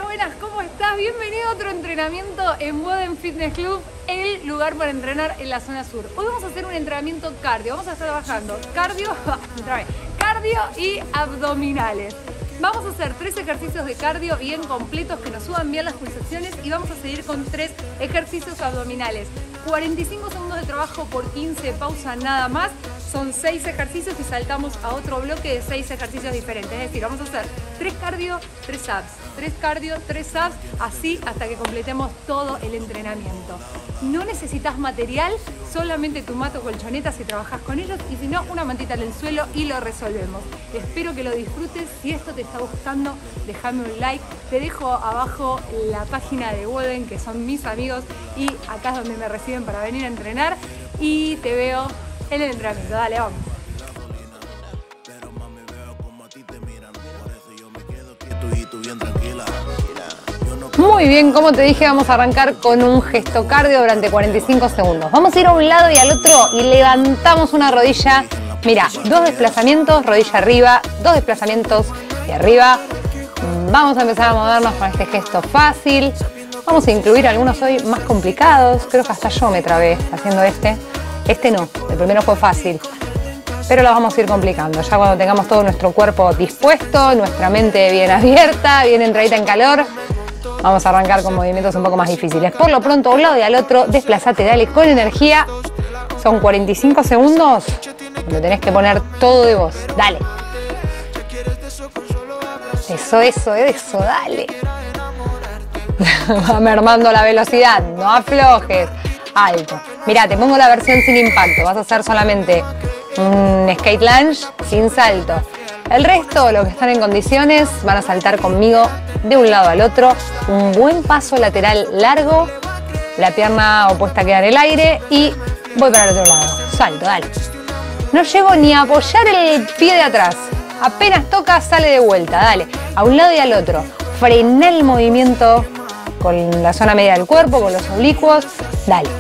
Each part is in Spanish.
buenas, ¿cómo estás? Bienvenido a otro entrenamiento en Woden Fitness Club, el lugar para entrenar en la zona sur. Hoy vamos a hacer un entrenamiento cardio, vamos a estar trabajando cardio y abdominales. Vamos a hacer 3 ejercicios de cardio bien completos que nos suban bien las pulsaciones y vamos a seguir con 3 ejercicios abdominales. 45 segundos de trabajo por 15 pausa nada más. Son 6 ejercicios y saltamos a otro bloque de 6 ejercicios diferentes. Es decir, vamos a hacer 3 cardio, 3 abs. 3 cardio, 3 abs, así hasta que completemos todo el entrenamiento. No necesitas material, solamente tu mato colchoneta si trabajas con ellos y si no, una mantita en el suelo y lo resolvemos. Espero que lo disfrutes. Si esto te está gustando, déjame un like. Te dejo abajo la página de Woden, que son mis amigos, y acá es donde me reciben para venir a entrenar. Y te veo en el entrenamiento. Dale, vamos. Muy bien, como te dije, vamos a arrancar con un gesto cardio durante 45 segundos. Vamos a ir a un lado y al otro y levantamos una rodilla. Mira, 2 desplazamientos, rodilla arriba, 2 desplazamientos de arriba. Vamos a empezar a movernos con este gesto fácil. Vamos a incluir algunos hoy más complicados. Creo que hasta yo me trabé haciendo este. Este no, el primero fue fácil. Pero lo vamos a ir complicando. Ya cuando tengamos todo nuestro cuerpo dispuesto, nuestra mente bien abierta, bien entradita en calor, vamos a arrancar con movimientos un poco más difíciles. Por lo pronto, a un lado y al otro, desplazate, dale con energía. Son 45 segundos donde tenés que poner todo de vos. Dale. Eso, dale. Va mermando la velocidad, no aflojes. Alto. Mirá, te pongo la versión sin impacto. Vas a hacer solamente un skate lunge sin salto. El resto, los que están en condiciones, van a saltar conmigo de un lado al otro. Un buen paso lateral largo. La pierna opuesta queda en el aire y voy para el otro lado. Salto, dale. No llego ni a apoyar el pie de atrás. Apenas toca, sale de vuelta. Dale. A un lado y al otro. Frená el movimiento con la zona media del cuerpo, con los oblicuos. Dale.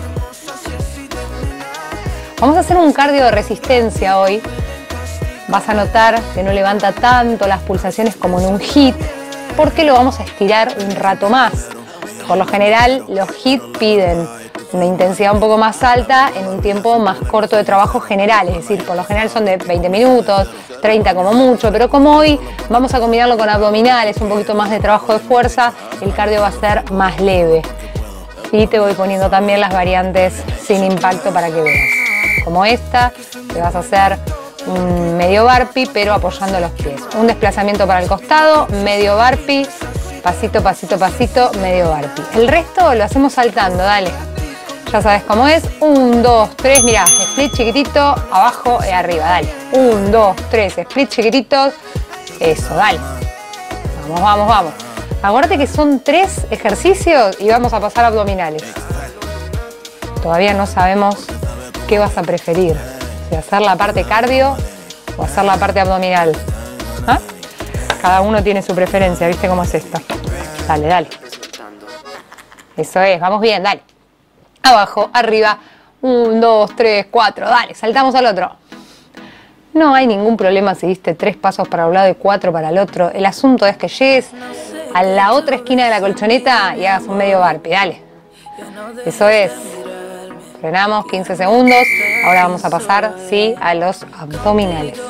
Vamos a hacer un cardio de resistencia hoy. Vas a notar que no levanta tanto las pulsaciones como en un HIIT, porque lo vamos a estirar un rato más. Por lo general, los HIIT piden una intensidad un poco más alta en un tiempo más corto de trabajo general. Es decir, por lo general son de 20 minutos, 30 como mucho, pero como hoy vamos a combinarlo con abdominales, un poquito más de trabajo de fuerza, el cardio va a ser más leve. Y te voy poniendo también las variantes sin impacto para que veas. Como esta, te vas a hacer un medio burpee, pero apoyando los pies. Un desplazamiento para el costado, medio burpee, pasito, pasito, pasito, medio burpee. El resto lo hacemos saltando, dale. Ya sabes cómo es. 1, 2, 3, mirá, split chiquitito, abajo y arriba, dale. 1, 2, 3, split chiquititos. Eso, dale. Vamos, vamos, vamos. Acuérdate que son 3 ejercicios y vamos a pasar a abdominales. Todavía no sabemos qué vas a preferir. Si hacer la parte cardio o hacer la parte abdominal. ¿Ah? Cada uno tiene su preferencia, ¿viste cómo es esto? Dale, dale. Eso es, vamos bien, dale. Abajo, arriba. 1, 2, 3, 4, dale, saltamos al otro. No hay ningún problema si diste 3 pasos para un lado y 4 para el otro. El asunto es que llegues a la otra esquina de la colchoneta y hagas un medio burpee, dale. Eso es. Frenamos 15 segundos. Ahora vamos a pasar, sí, a los abdominales.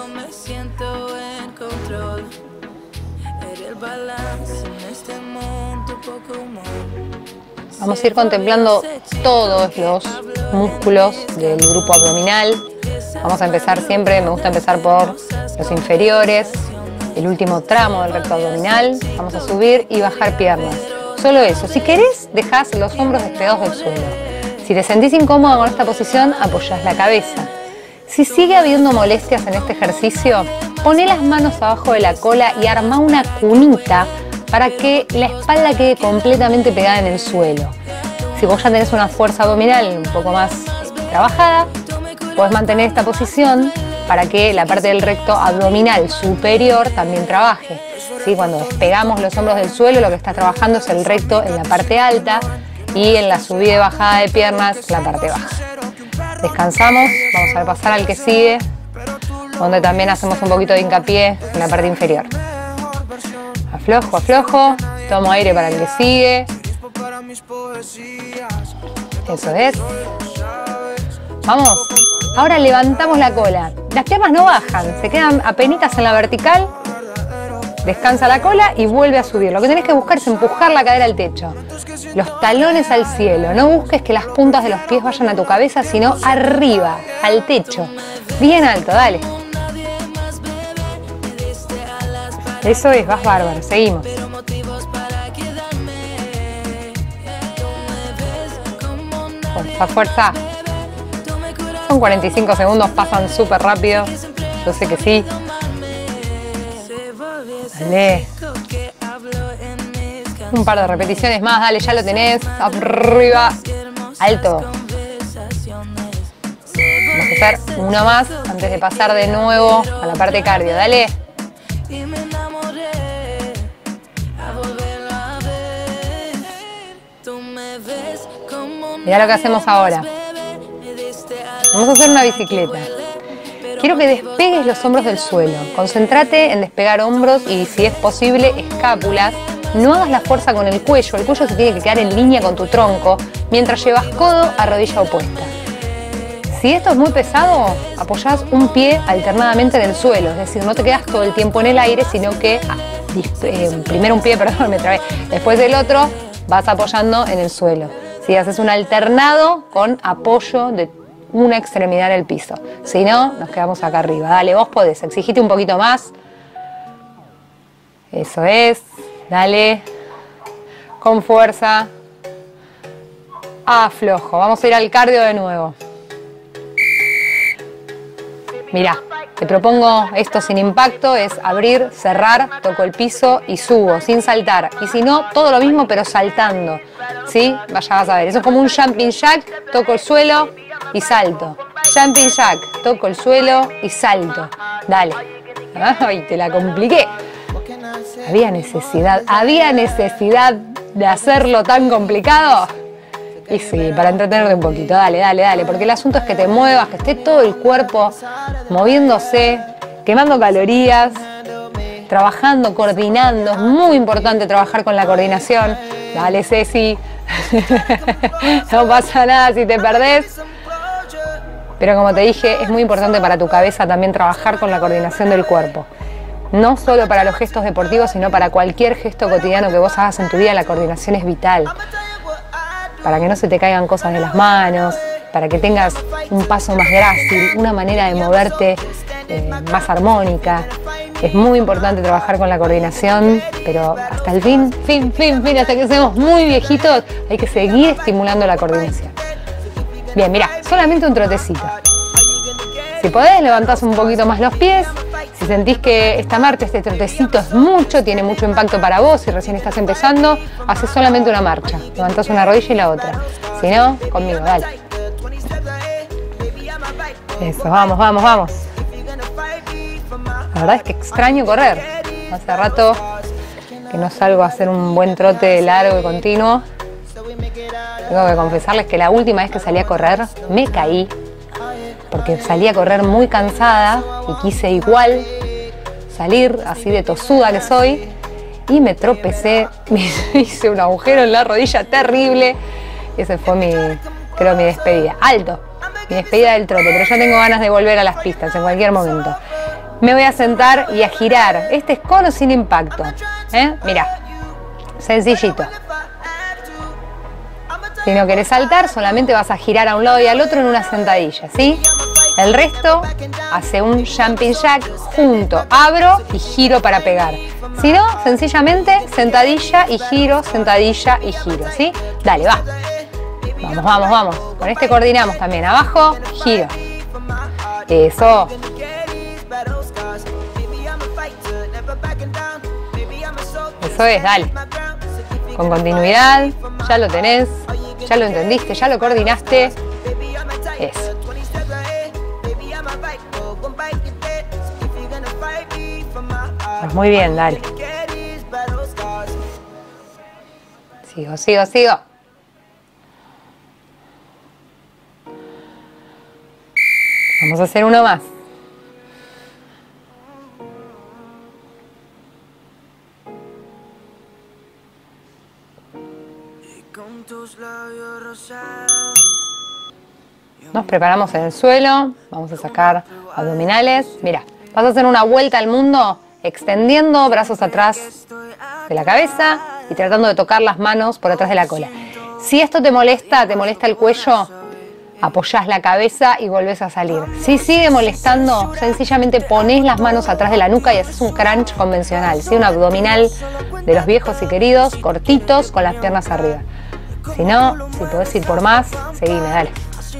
Vamos a ir contemplando todos los músculos del grupo abdominal. Vamos a empezar siempre, me gusta empezar por los inferiores, el último tramo del recto abdominal. Vamos a subir y bajar piernas. Solo eso. Si querés, dejás los hombros despegados del suelo. Si te sentís incómoda con esta posición, apoyás la cabeza. Si sigue habiendo molestias en este ejercicio, poné las manos abajo de la cola y armá una cunita para que la espalda quede completamente pegada en el suelo. Si vos ya tenés una fuerza abdominal un poco más trabajada, podés mantener esta posición para que la parte del recto abdominal superior también trabaje. ¿Sí? Cuando despegamos los hombros del suelo, lo que está trabajando es el recto en la parte alta y en la subida y bajada de piernas, la parte baja. Descansamos, vamos a pasar al que sigue, donde también hacemos un poquito de hincapié en la parte inferior. Aflojo, aflojo, Tomo aire para el que sigue. Eso es. Vamos. Ahora levantamos la cola. Las piernas no bajan, se quedan apenitas en la vertical. Descansa la cola y vuelve a subir. Lo que tenés que buscar es empujar la cadera al techo. Los talones al cielo. No busques que las puntas de los pies vayan a tu cabeza, sino arriba, al techo. Bien alto, dale. Eso es, vas bárbaro. Seguimos. Fuerza, fuerza. Son 45 segundos, pasan súper rápido. Yo sé que sí. Dale. Un par de repeticiones más, dale, ya lo tenés. Arriba. Alto. Vamos a hacer uno más antes de pasar de nuevo a la parte cardio. Dale. Mirá lo que hacemos ahora. Vamos a hacer una bicicleta. Quiero que despegues los hombros del suelo. Concéntrate en despegar hombros y, si es posible, escápulas. No hagas la fuerza con el cuello. El cuello se tiene que quedar en línea con tu tronco mientras llevas codo a rodilla opuesta. Si esto es muy pesado, apoyás un pie alternadamente en el suelo. Es decir, no te quedas todo el tiempo en el aire, sino que primero un pie, perdón, me trabé. Después del otro vas apoyando en el suelo. Si haces un alternado con apoyo de una extremidad en el piso. Si no, nos quedamos acá arriba. Dale, vos podés, exigite un poquito más. Eso es. Dale. Con fuerza. Aflojo. Vamos a ir al cardio de nuevo. Mirá, te propongo esto sin impacto, es abrir, cerrar, toco el piso y subo, sin saltar. Y si no, todo lo mismo, pero saltando. ¿Sí? Vaya, vas a ver. Eso es como un jumping jack, toco el suelo y salto. Jumping jack, toco el suelo y salto. Dale. Ay, te la compliqué. ¿Había necesidad de hacerlo tan complicado? Y sí, para entretenerte un poquito. Dale, dale, dale. Porque el asunto es que te muevas, que esté todo el cuerpo moviéndose, quemando calorías, trabajando, coordinando. Es muy importante trabajar con la coordinación. Dale, Ceci. No pasa nada si te perdés. Pero como te dije, es muy importante para tu cabeza también trabajar con la coordinación del cuerpo. No solo para los gestos deportivos, sino para cualquier gesto cotidiano que vos hagas en tu vida, la coordinación es vital. Para que no se te caigan cosas de las manos, para que tengas un paso más grácil, una manera de moverte más armónica. Es muy importante trabajar con la coordinación, pero hasta el fin, hasta que seamos muy viejitos, hay que seguir estimulando la coordinación. Bien, mira, solamente un trotecito. Si podés, levantás un poquito más los pies. Si sentís que esta marcha, este trotecito es mucho, tiene mucho impacto para vos, si recién estás empezando, haces solamente una marcha. Levantás una rodilla y la otra. Si no, conmigo, dale. Eso, vamos, vamos, vamos. La verdad es que extraño correr. Hace rato que no salgo a hacer un buen trote largo y continuo. Tengo que confesarles que la última vez que salí a correr me caí. Porque salí a correr muy cansada y quise igual salir así de tosuda que soy y me tropecé, me hice un agujero en la rodilla terrible. Ese fue creo mi despedida. Alto, mi despedida del trote, pero ya tengo ganas de volver a las pistas en cualquier momento. Me voy a sentar y a girar. Este es con o sin impacto. Mirá, sencillito. Si no querés saltar, solamente vas a girar a un lado y al otro en una sentadilla, ¿sí? El resto hace un jumping jack junto, abro y giro para pegar. Si no, sencillamente sentadilla y giro, ¿sí? Dale, va. Vamos, vamos, vamos. Con este coordinamos también. Abajo, giro. Eso. Eso es, dale. Con continuidad, ya lo tenés, ya lo entendiste, ya lo coordinaste. Eso. Pues muy bien, dale. Sigo, sigo, sigo. Vamos a hacer uno más. Nos preparamos en el suelo, vamos a sacar abdominales. Mira, vas a hacer una vuelta al mundo extendiendo brazos atrás de la cabeza y tratando de tocar las manos por atrás de la cola. Si esto te molesta el cuello, apoyás la cabeza y volvés a salir. Si sigue molestando, sencillamente ponés las manos atrás de la nuca y haces un crunch convencional, ¿sí? Un abdominal de los viejos y queridos, cortitos, con las piernas arriba. Si no, si podés ir por más, seguime, dale.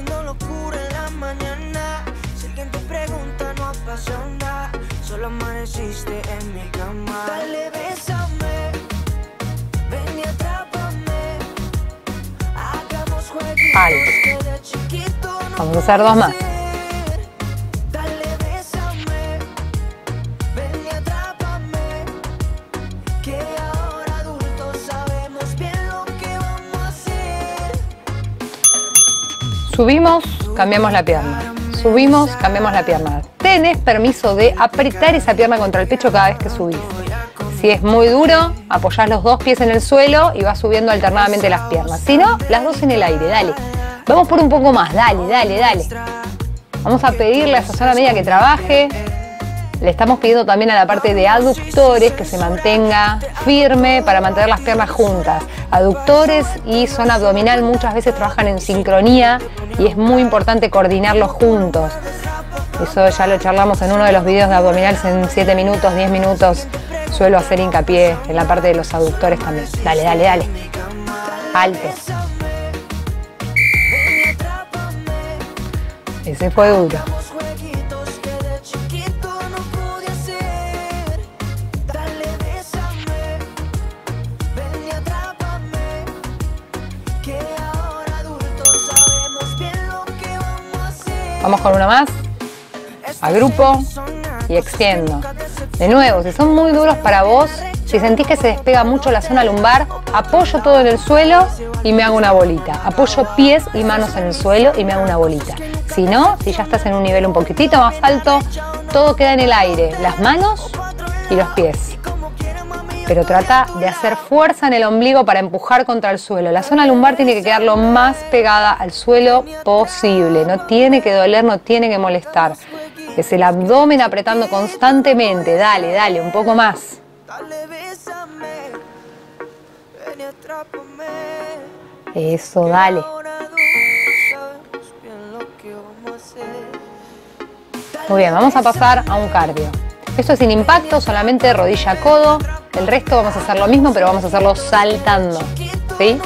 Alto. Vamos a hacer 2 más. Subimos, cambiamos la pierna. Subimos, cambiamos la pierna. Tenés permiso de apretar esa pierna contra el pecho cada vez que subís. Si es muy duro, apoyás los 2 pies en el suelo y vas subiendo alternadamente las piernas. Si no, las 2 en el aire, dale. Vamos por un poco más, dale, dale, dale. Vamos a pedirle a esa zona media que trabaje. Le estamos pidiendo también a la parte de aductores que se mantenga firme para mantener las piernas juntas. Aductores y zona abdominal muchas veces trabajan en sincronía y es muy importante coordinarlos juntos. Eso ya lo charlamos en uno de los videos de abdominales en 7 minutos, 10 minutos. Suelo hacer hincapié en la parte de los aductores también. Dale, dale, dale. Alto. Ese fue duro. Vamos con una más. Agrupo y extiendo. De nuevo, si son muy duros para vos, si sentís que se despega mucho la zona lumbar, apoyo todo en el suelo y me hago una bolita. Apoyo pies y manos en el suelo y me hago una bolita. Si no, si ya estás en un nivel un poquitito más alto, todo queda en el aire, las manos y los pies. Pero trata de hacer fuerza en el ombligo para empujar contra el suelo. La zona lumbar tiene que quedar lo más pegada al suelo posible. No tiene que doler, no tiene que molestar. Es el abdomen apretando constantemente. Dale, dale, un poco más. Eso, dale. Muy bien, vamos a pasar a un cardio. Esto es sin impacto, solamente rodilla a codo. El resto vamos a hacer lo mismo, pero vamos a hacerlo saltando, ¿sí?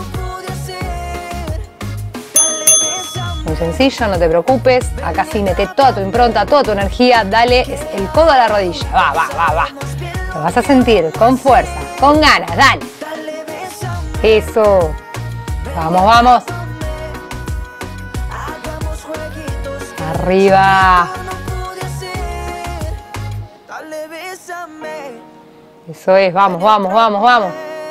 Muy sencillo, no te preocupes. Acá sí mete toda tu impronta, toda tu energía. Dale, es el codo a la rodilla. Va, va, va, va. Lo vas a sentir con fuerza, con ganas, dale. Eso. Vamos, vamos. Arriba. Eso es, vamos, vamos, vamos, vamos.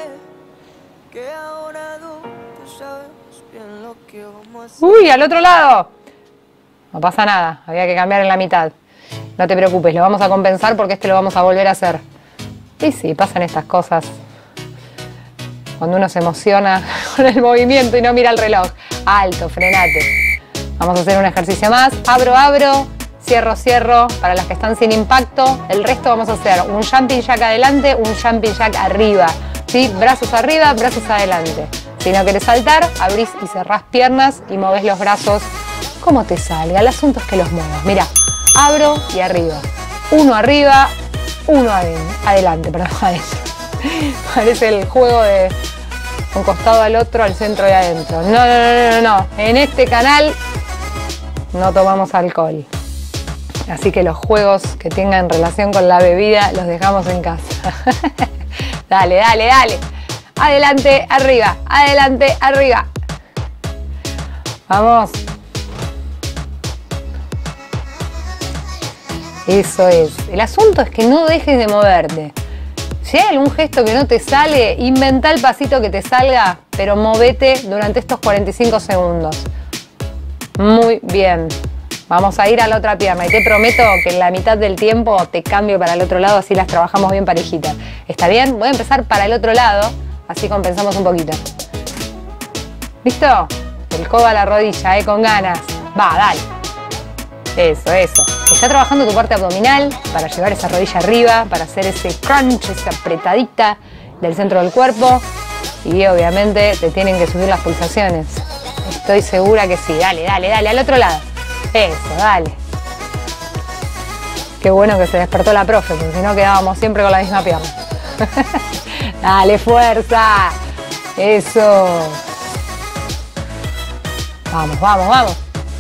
Uy, al otro lado. No pasa nada, había que cambiar en la mitad. No te preocupes, lo vamos a compensar porque este lo vamos a volver a hacer. Y sí, pasan estas cosas. Cuando uno se emociona con el movimiento y no mira el reloj. Alto, frenate. Vamos a hacer un ejercicio más. Abro, abro. Cierro, cierro, para las que están sin impacto. El resto vamos a hacer un jumping jack adelante, un jumping jack arriba, ¿sí? Brazos arriba, brazos adelante. Si no querés saltar, abrís y cerrás piernas y movés los brazos como te salga. El asunto es que los muevas. Mira, abro y arriba. Uno arriba, uno adelante, perdón, adentro. Parece el juego de un costado al otro, al centro y adentro. No, no, no, no, no. En este canal no tomamos alcohol. Así que los juegos que tengan relación con la bebida los dejamos en casa. Dale, dale, dale. Adelante, arriba. Adelante, arriba. Vamos. Eso es. El asunto es que no dejes de moverte. Si hay algún gesto que no te sale, inventa el pasito que te salga, pero movete durante estos 45 segundos. Muy bien. Vamos a ir a la otra pierna y te prometo que en la mitad del tiempo te cambio para el otro lado, así las trabajamos bien parejitas. ¿Está bien? Voy a empezar para el otro lado, así compensamos un poquito. ¿Listo? El codo a la rodilla, con ganas. Va, dale. Eso, eso. Está trabajando tu parte abdominal para llevar esa rodilla arriba, para hacer ese crunch, esa apretadita del centro del cuerpo. Y obviamente te tienen que subir las pulsaciones. Estoy segura que sí. Dale, dale, dale. Al otro lado. Eso, dale. Qué bueno que se despertó la profe, porque si no quedábamos siempre con la misma pierna. Dale, fuerza. Eso. Vamos, vamos, vamos.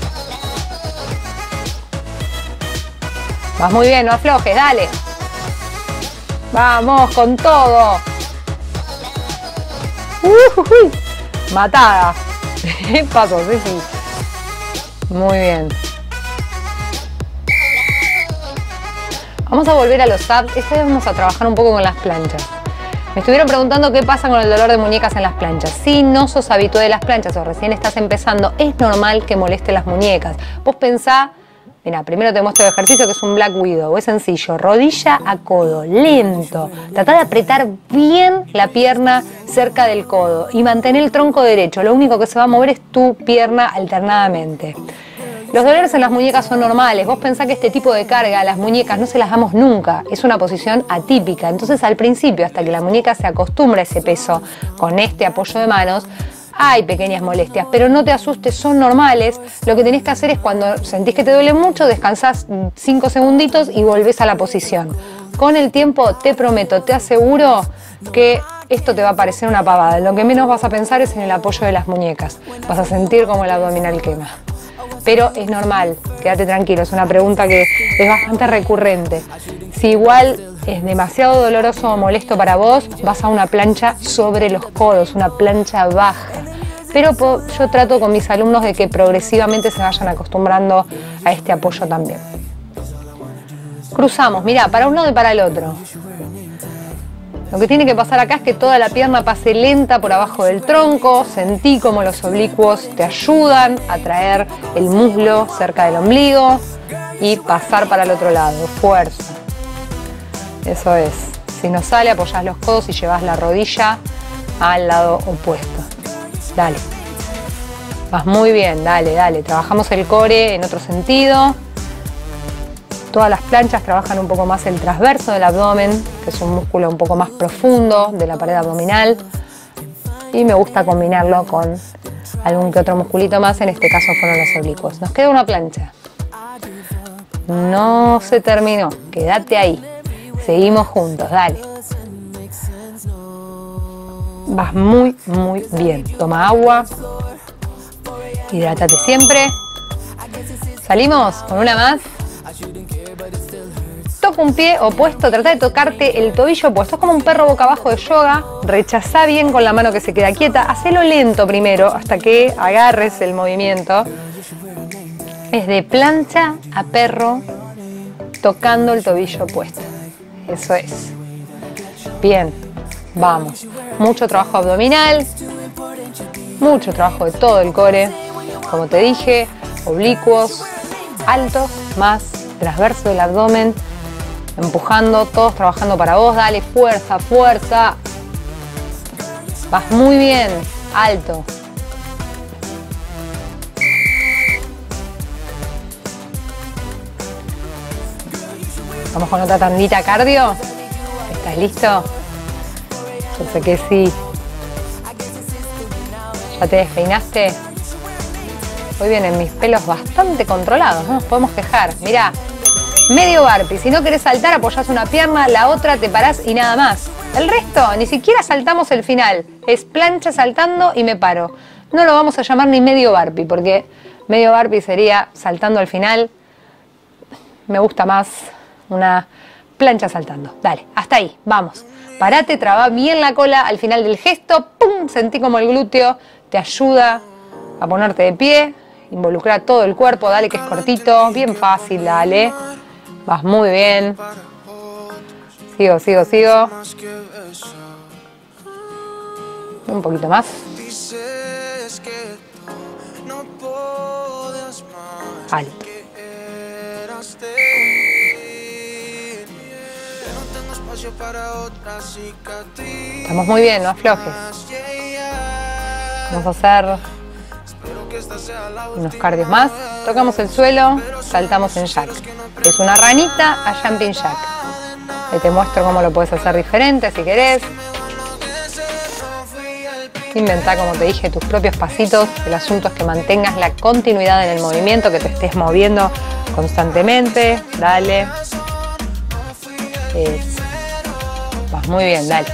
Vas muy bien, no aflojes, dale. Vamos, con todo. Matada. ¿Qué pasó, Ceci? Muy bien. Vamos a volver a los abs. Esta vez vamos a trabajar un poco con las planchas. Me estuvieron preguntando qué pasa con el dolor de muñecas en las planchas. Si no sos habitué de las planchas o recién estás empezando, es normal que moleste las muñecas. Vos pensá, mira, primero te muestro el ejercicio que es un Black Widow. Es sencillo, rodilla a codo, lento. Tratá de apretar bien la pierna cerca del codo y mantener el tronco derecho. Lo único que se va a mover es tu pierna alternadamente. Los dolores en las muñecas son normales. Vos pensás que este tipo de carga a las muñecas no se las damos nunca. Es una posición atípica. Entonces al principio, hasta que la muñeca se acostumbra a ese peso con este apoyo de manos, hay pequeñas molestias, pero no te asustes, son normales. Lo que tenés que hacer es cuando sentís que te duele mucho, descansás 5 segunditos y volvés a la posición. Con el tiempo, te prometo, te aseguro que esto te va a parecer una pavada. Lo que menos vas a pensar es en el apoyo de las muñecas. Vas a sentir como el abdominal quema. Pero es normal, quédate tranquilo, es una pregunta que es bastante recurrente. Si igual es demasiado doloroso o molesto para vos, vas a una plancha sobre los codos, una plancha baja. Pero yo trato con mis alumnos de que progresivamente se vayan acostumbrando a este apoyo también. Cruzamos, mirá, para un lado y para el otro. Lo que tiene que pasar acá es que toda la pierna pase lenta por abajo del tronco. Sentí como los oblicuos te ayudan a traer el muslo cerca del ombligo y pasar para el otro lado. Fuerza. Eso es. Si no sale, apoyás los codos y llevas la rodilla al lado opuesto. Dale. Vas muy bien, dale, dale. Trabajamos el core en otro sentido. Todas las planchas trabajan un poco más el transverso del abdomen, que es un músculo un poco más profundo de la pared abdominal. Y me gusta combinarlo con algún que otro musculito más, en este caso fueron los oblicuos. Nos queda una plancha. No se terminó, quédate ahí. Seguimos juntos, dale. Vas muy, muy bien. Toma agua. Hidrátate siempre. Salimos con una más. Toca un pie opuesto, trata de tocarte el tobillo opuesto. Es como un perro boca abajo de yoga. Rechazá bien con la mano que se queda quieta. Hacelo lento primero hasta que agarres el movimiento. Es de plancha a perro tocando el tobillo opuesto. Eso es. Bien, vamos. Mucho trabajo abdominal. Mucho trabajo de todo el core. Como te dije, oblicuos altos más transverso del abdomen. Empujando, todos trabajando para vos. Dale, fuerza, fuerza. Vas muy bien, alto. Vamos con otra tandita cardio. ¿Estás listo? Yo sé que sí. ¿Ya te despeinaste? Hoy vienen mis pelos bastante controlados, no nos podemos quejar. Mirá. Medio burpee. Si no querés saltar, apoyás una pierna, la otra te parás y nada más. El resto, ni siquiera saltamos el final. Es plancha saltando y me paro. No lo vamos a llamar ni medio burpee, porque medio burpee sería saltando al final. Me gusta más una plancha saltando. Dale, hasta ahí, vamos. Parate, trabá bien la cola al final del gesto. ¡Pum! Sentí como el glúteo te ayuda a ponerte de pie. Involucrar todo el cuerpo, dale que es cortito. Bien fácil, dale. Vas muy bien. Sigo, sigo, sigo. Un poquito más. Alto. Estamos muy bien, no aflojes. Vamos a hacer Unos cardios más. Tocamos el suelo, saltamos en jack. Es una ranita a jumping jack. Ahí te muestro cómo lo puedes hacer diferente si querés. Inventá, como te dije, tus propios pasitos. El asunto es que mantengas la continuidad en el movimiento, que te estés moviendo constantemente. Dale. Eso. Vas muy bien, dale.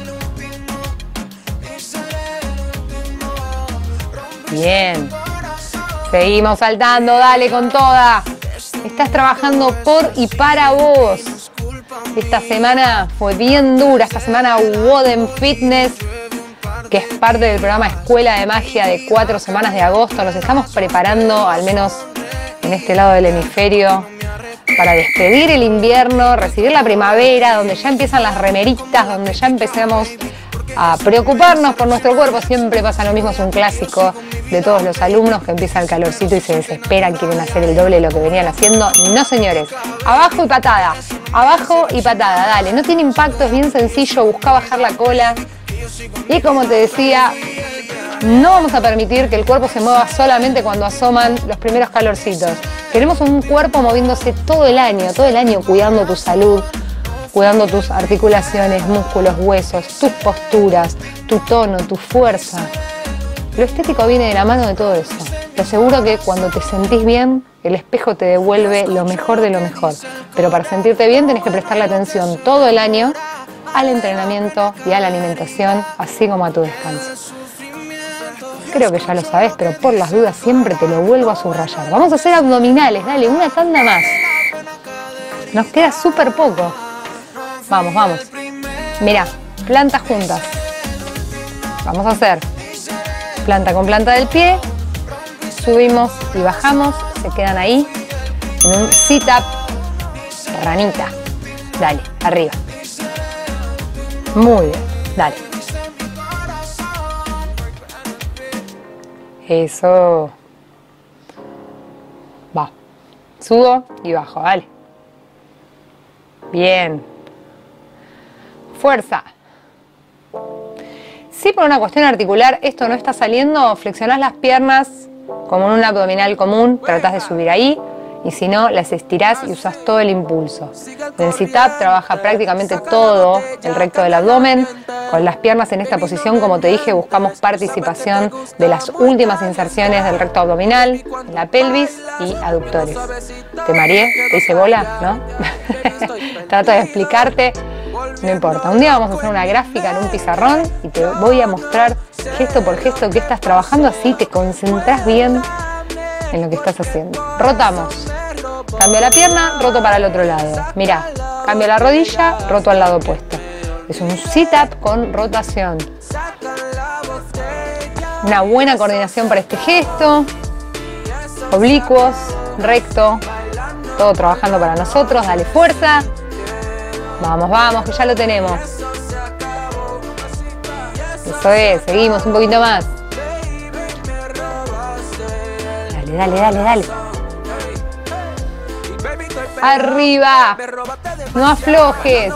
Bien. Seguimos saltando, dale con toda. Estás trabajando por y para vos. Esta semana fue bien dura. Esta semana Woden Fitness, que es parte del programa Escuela de Magia de 4 semanas de agosto. Nos estamos preparando, al menos en este lado del hemisferio, para despedir el invierno, recibir la primavera, donde ya empiezan las remeritas, donde ya empecemos a preocuparnos por nuestro cuerpo. Siempre pasa lo mismo, es un clásico de todos los alumnos que empieza el calorcito y se desesperan, quieren hacer el doble de lo que venían haciendo. No, señores, abajo y patada, dale, no tiene impacto, es bien sencillo, busca bajar la cola. Y como te decía, no vamos a permitir que el cuerpo se mueva solamente cuando asoman los primeros calorcitos. Queremos un cuerpo moviéndose todo el año cuidando tu salud, cuidando tus articulaciones, músculos, huesos, tus posturas, tu tono, tu fuerza. Lo estético viene de la mano de todo eso. Te aseguro que cuando te sentís bien, el espejo te devuelve lo mejor de lo mejor. Pero para sentirte bien tenés que prestarle atención todo el año al entrenamiento y a la alimentación, así como a tu descanso. Creo que ya lo sabes, pero por las dudas siempre te lo vuelvo a subrayar. Vamos a hacer abdominales, dale, una tanda más. Nos queda súper poco. Vamos, vamos. Mirá, plantas juntas. Vamos a hacer planta con planta del pie. Subimos y bajamos. Se quedan ahí en un sit-up ranita. Dale, arriba. Muy bien, dale. Eso. Va. Subo y bajo, dale. Bien. Fuerza. Si por una cuestión articular esto no está saliendo, flexionás las piernas como en un abdominal común, tratás de subir ahí, y si no, las estirás y usás todo el impulso. En el sit-up trabaja prácticamente todo el recto del abdomen. Con las piernas en esta posición, como te dije, buscamos participación de las últimas inserciones del recto abdominal, la pelvis y aductores. ¿Te mareé? ¿Te hice bola? ¿No? Trato de explicarte. No importa. Un día vamos a hacer una gráfica en un pizarrón y te voy a mostrar gesto por gesto qué estás trabajando, así te concentrás bien en lo que estás haciendo. Rotamos. Cambio la pierna, roto para el otro lado. Mirá, cambio la rodilla, roto al lado opuesto. Es un sit-up con rotación. Una buena coordinación para este gesto. Oblicuos, recto, todo trabajando para nosotros. Dale fuerza. Vamos, vamos, que ya lo tenemos. Eso es, seguimos un poquito más. Dale, dale, dale, dale. Arriba. No aflojes.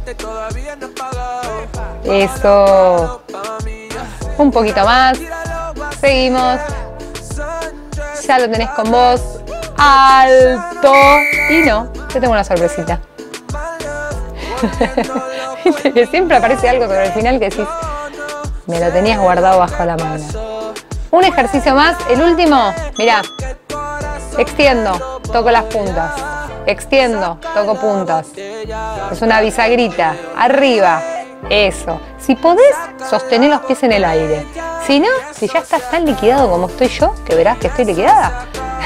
Eso. Un poquito más. Seguimos. Ya lo tenés con vos. Alto. Y no, te tengo una sorpresita. Viste que siempre aparece algo sobre el final que decís, me lo tenías guardado bajo la manga. Un ejercicio más, el último, mirá, extiendo, toco las puntas, extiendo, toco puntas. Es una bisagrita, arriba, eso. Si podés, sostener los pies en el aire. Si no, si ya estás tan liquidado como estoy yo, que verás que estoy liquidada,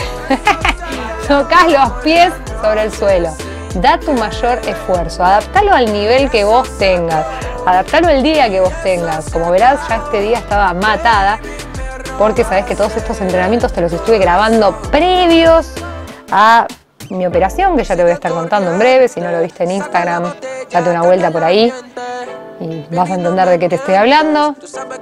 tocas los pies sobre el suelo. Da tu mayor esfuerzo, adaptalo al nivel que vos tengas, adaptalo al día que vos tengas. Como verás, ya este día estaba matada, porque sabés que todos estos entrenamientos te los estuve grabando previos a mi operación, que ya te voy a estar contando en breve. Si no lo viste en Instagram, date una vuelta por ahí y vas a entender de qué te estoy hablando.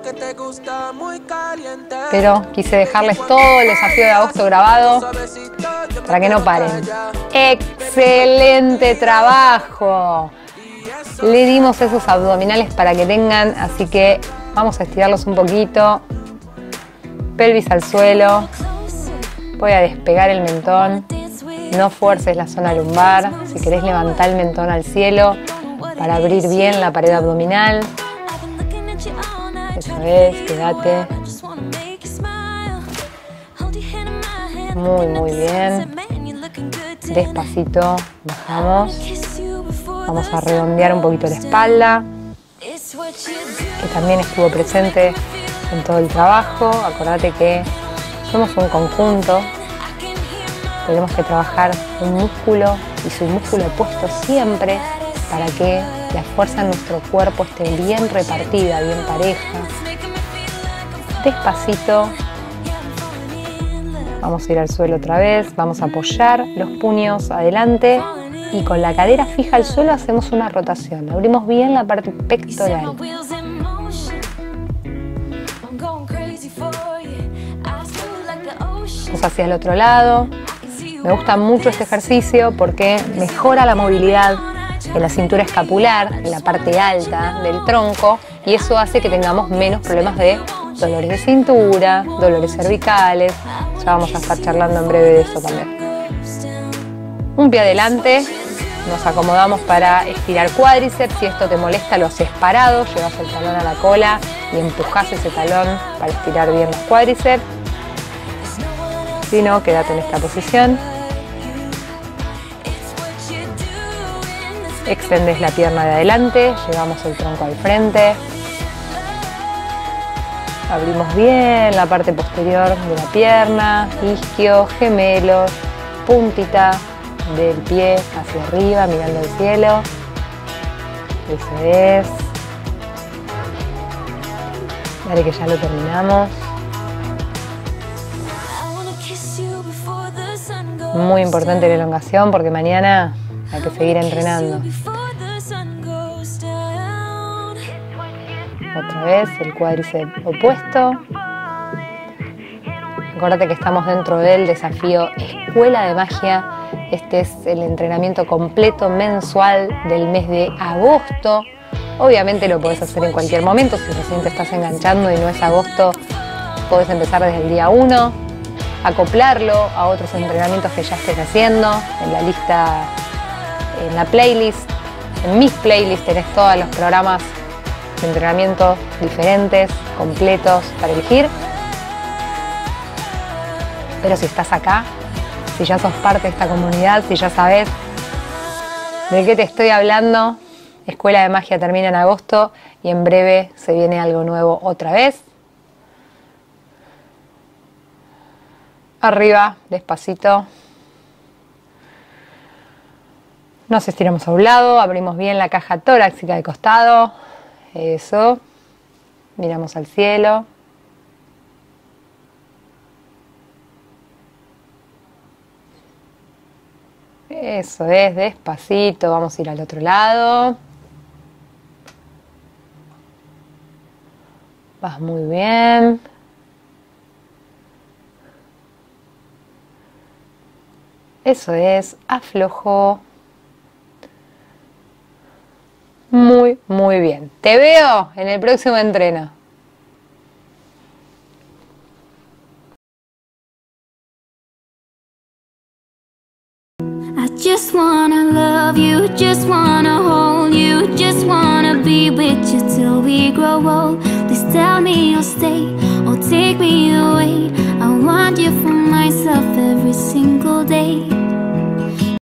Pero quise dejarles todo el desafío de agosto grabado para que no paren. ¡Excelente trabajo! Le dimos esos abdominales para que tengan, así que vamos a estirarlos un poquito. pelvis al suelo. Voy a despegar el mentón. No fuerces la zona lumbar. Si querés, levantar el mentón al cielo para abrir bien la pared abdominal. Eso es, quédate. Muy, muy bien. Despacito, bajamos. Vamos a redondear un poquito la espalda, que también estuvo presente en todo el trabajo. Acordate que somos un conjunto. Tenemos que trabajar un músculo y su músculo opuesto siempre para que la fuerza en nuestro cuerpo esté bien repartida, bien pareja. Despacito. Vamos a ir al suelo otra vez. Vamos a apoyar los puños adelante y con la cadera fija al suelo hacemos una rotación. Abrimos bien la parte pectoral. Vamos hacia el otro lado. Me gusta mucho este ejercicio porque mejora la movilidad en la cintura escapular, en la parte alta del tronco, y eso hace que tengamos menos problemas de dolores de cintura, dolores cervicales. Ya vamos a estar charlando en breve de eso también. Un pie adelante, nos acomodamos para estirar cuádriceps. Si esto te molesta, lo haces parado, llevas el talón a la cola y empujás ese talón para estirar bien los cuádriceps. Si no, quédate en esta posición. Extendes la pierna de adelante, llevamos el tronco al frente. Abrimos bien la parte posterior de la pierna, isquio, gemelos, puntita del pie hacia arriba, mirando el cielo. Eso es. Dale que ya lo terminamos. Muy importante la elongación porque mañana hay que seguir entrenando. Otra vez el cuádriceps opuesto. Acuérdate que estamos dentro del desafío Escuela de Magia. Este es el entrenamiento completo mensual del mes de agosto. Obviamente lo podés hacer en cualquier momento. Si recién te estás enganchando y no es agosto, podés empezar desde el día 1. Acoplarlo a otros entrenamientos que ya estés haciendo. En la lista, en la playlist, en mis playlists tenés todos los programas de entrenamiento diferentes, completos para elegir. Pero si estás acá, si ya sos parte de esta comunidad, si ya sabés de qué te estoy hablando, Escuela de Magia termina en agosto y en breve se viene algo nuevo otra vez. Arriba, despacito. Nos estiramos a un lado, abrimos bien la caja torácica de costado. Eso. Miramos al cielo. Eso es, despacito. Vamos a ir al otro lado. Vas muy bien. Eso es, aflojo. Muy, muy bien. Te veo en el próximo entreno. I just wanna love you, just wanna hold you, just wanna be with you till we grow old. Please tell me you'll stay or take me away. I want you for myself every single day.